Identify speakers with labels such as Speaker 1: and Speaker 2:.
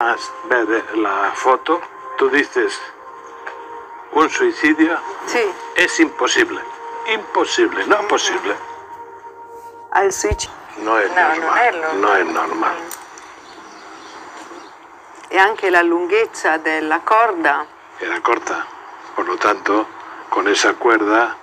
Speaker 1: Ver la foto, tú dices un suicidio,
Speaker 2: Sì,
Speaker 1: es imposible, imposible, no posible.
Speaker 2: al suicidio.
Speaker 1: No es
Speaker 3: No, non
Speaker 1: normal,
Speaker 3: è normale.
Speaker 1: no es normal.
Speaker 2: E anche la lunghezza della corda.
Speaker 1: Era corta, por lo tanto, con esa cuerda